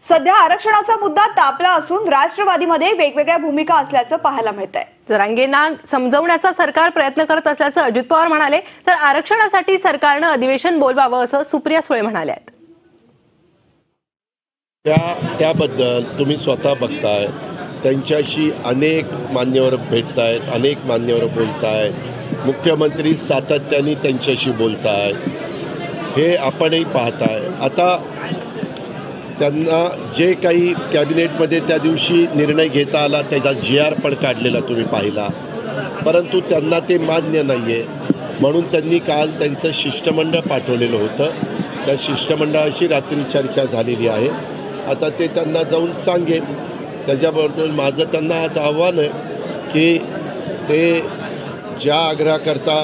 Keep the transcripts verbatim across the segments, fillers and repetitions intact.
सध्या आरक्षणाचा मुद्दा तापला असून राष्ट्रवादीमध्ये वेगवेगळ्या भूमिका असल्याचं पाहायला मिळतंय। जरांगेंना समजवण्याचा सरकार प्रयत्न करत असल्याचं अजित पवार म्हणाले, तर आरक्षणासाठी सरकारनं अधिवेशन बोलवावं असं सुप्रिया सुळे म्हणाल्या आहेत। त्या त्याबद्दल तुम्ही स्वतः बघताय, त्यांच्याशी अनेक मान्यवर भेटतायत, अनेक मान्यवर बोलतायत, मुख्यमंत्री सातत्याने त्यांच्याशी बोलतायत, हे आपणही पाहताय। आता त्यांना जे काही कॅबिनेटमध्ये त्या दिवशी निर्णय घेता आला त्याचा जी आर पण काढलेला तुम्ही पाहिला, परंतु त्यांना ते मान्य नाही आहे म्हणून त्यांनी काल त्यांचं शिष्टमंडळ पाठवलेलं होतं। त्या शिष्टमंडळाशी रात्री चर्चा झालेली आहे। आता ते त्यांना जाऊन सांगेल। त्याच्याबरोबर माझं त्यांना आज आव्हान आहे की ते ज्या आग्रहाकरता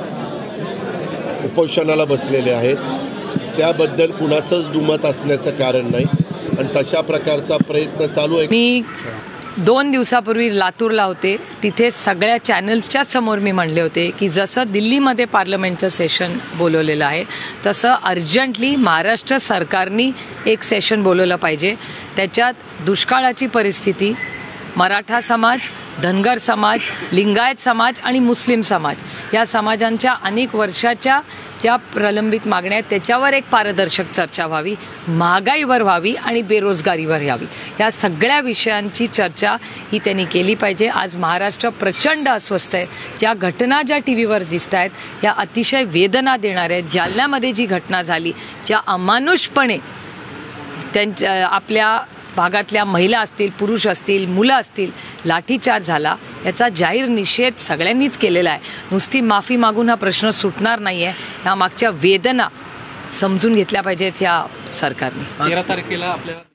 उपोषणाला बसलेले आहेत त्याबद्दल कुणाचंच दुमत असण्याचं कारण नाही आणि तशा प्रकारचा प्रयत्न चालू आहे। मी दोन दिवसापूर्वी लातूरला होते, तिथे सगळ्या चॅनल्सच्या समोर मी म्हणले होते की जसं दिल्लीमध्ये पार्लमेंटचं सेशन बोलवलेलं आहे तसं अर्जंटली महाराष्ट्र सरकारने एक सेशन बोलवलं पाहिजे। त्याच्यात दुष्काळाची परिस्थिती, मराठा समाज, धनगर समाज, लिंगायत समाज आणि मुस्लिम समाज या समाजांच्या अनेक वर्षाच्या ज्या प्रलंबित मागण्या आहेत त्याच्यावर एक पारदर्शक चर्चा व्हावी, महागाईवर व्हावी आणि बेरोजगारीवर व्हावी। या सगळ्या विषयांची चर्चा ही त्यांनी केली पाहिजे। आज महाराष्ट्र प्रचंड अस्वस्थ आहे। ज्या घटना ज्या टी व्हीवर दिसत आहेत या अतिशय वेदना देणाऱ्या आहेत। जालन्यामध्ये जी घटना झाली, ज्या अमानुषपणे त्यांच्या आपल्या भागातल्या महिला असतील, पुरुष असतील, मुलं असतील, लाठीचार्ज झाला, याचा जाहीर निषेध सगळ्यांनीच केलेला आहे। नुसती माफी मागून हा प्रश्न सुटणार नाही आहे। ह्या मागच्या वेदना समजून घेतल्या पाहिजेत ह्या सरकारने। तेरा तारखेला आपल्याला